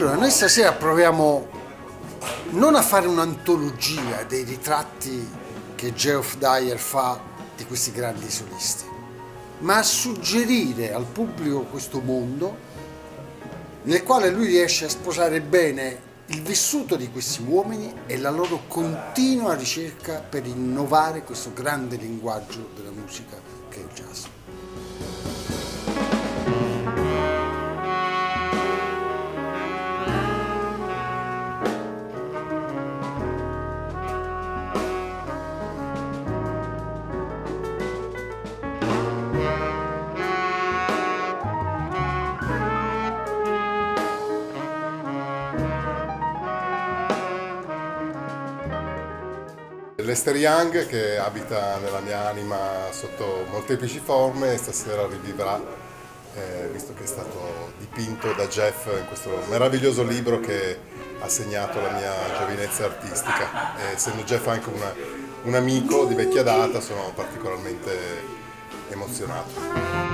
Allora, noi stasera proviamo non a fare un'antologia dei ritratti che Geoff Dyer fa di questi grandi solisti, ma a suggerire al pubblico questo mondo nel quale lui riesce a sposare bene il vissuto di questi uomini e la loro continua ricerca per innovare questo grande linguaggio della musica che è il jazz. Lester Young, che abita nella mia anima sotto molteplici forme, stasera rivivrà, visto che è stato dipinto da Geoff in questo meraviglioso libro che ha segnato la mia giovinezza artistica. Essendo Geoff anche un amico di vecchia data, sono particolarmente emozionato.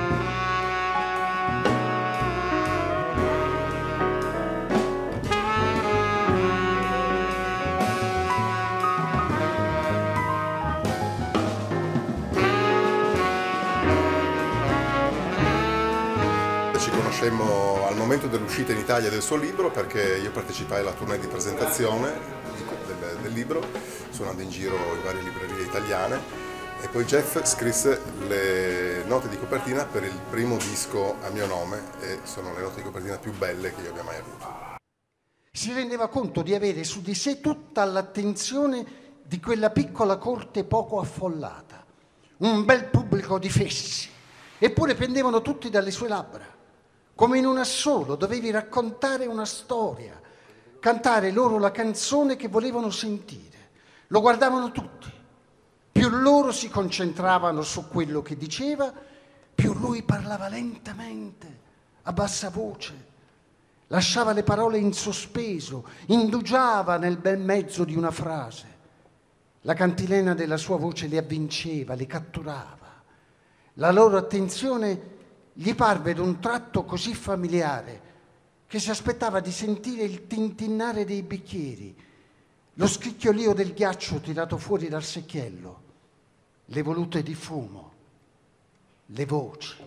Ci conoscemmo al momento dell'uscita in Italia del suo libro, perché io partecipai alla tournée di presentazione del libro, suonando in giro in varie librerie italiane, e poi Geoff scrisse le note di copertina per il primo disco a mio nome, e sono le note di copertina più belle che io abbia mai avuto. Si rendeva conto di avere su di sé tutta l'attenzione di quella piccola corte poco affollata, un bel pubblico di fessi, eppure pendevano tutti dalle sue labbra. Come in un assolo dovevi raccontare una storia, cantare loro la canzone che volevano sentire. Lo guardavano tutti. Più loro si concentravano su quello che diceva, più lui parlava lentamente, a bassa voce. Lasciava le parole in sospeso, indugiava nel bel mezzo di una frase. La cantilena della sua voce li avvinceva, li catturava. La loro attenzione gli parve d'un tratto così familiare che si aspettava di sentire il tintinnare dei bicchieri, lo scricchiolio del ghiaccio tirato fuori dal secchiello, le volute di fumo, le voci.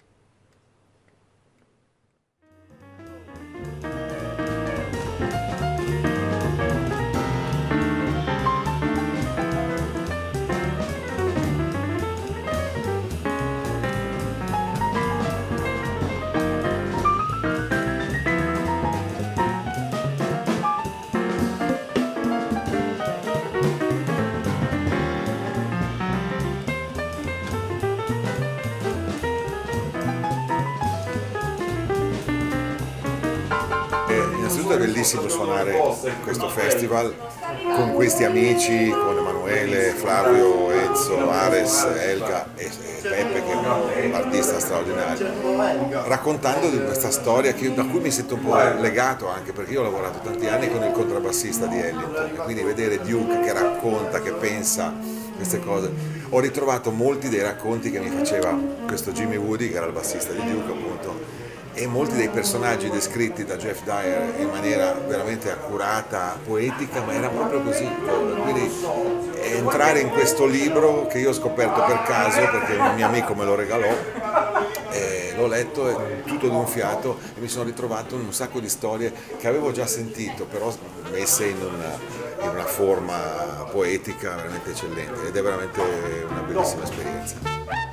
Innanzitutto è bellissimo suonare questo festival con questi amici, con Emanuele, Flavio, Enzo, Ares, Elga e Peppe, che è un artista straordinario, raccontando di questa storia da cui mi sento un po' legato, anche perché io ho lavorato tanti anni con il contrabbassista di Ellington, e quindi vedere Duke che racconta, che pensa queste cose. Ho ritrovato molti dei racconti che mi faceva questo Jimmy Woody, che era il bassista di Duke appunto, e molti dei personaggi descritti da Geoff Dyer in maniera veramente accurata, poetica, ma era proprio così. Quindi entrare in questo libro, che io ho scoperto per caso perché un mio amico me lo regalò, l'ho letto e tutto d'un fiato, e mi sono ritrovato in un sacco di storie che avevo già sentito, però messe in una forma poetica veramente eccellente, ed è veramente una bellissima esperienza.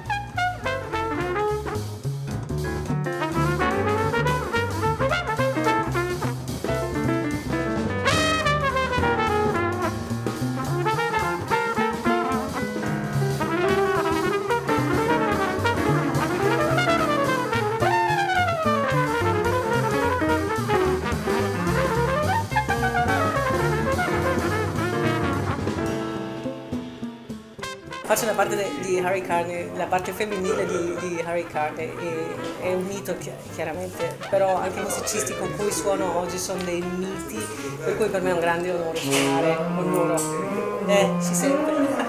Faccio la parte di Harry Carney, la parte femminile di Harry Carney, è un mito chiaramente, però anche i musicisti con cui suono oggi sono dei miti, per cui per me è un grande onore suonare con loro. Si sente.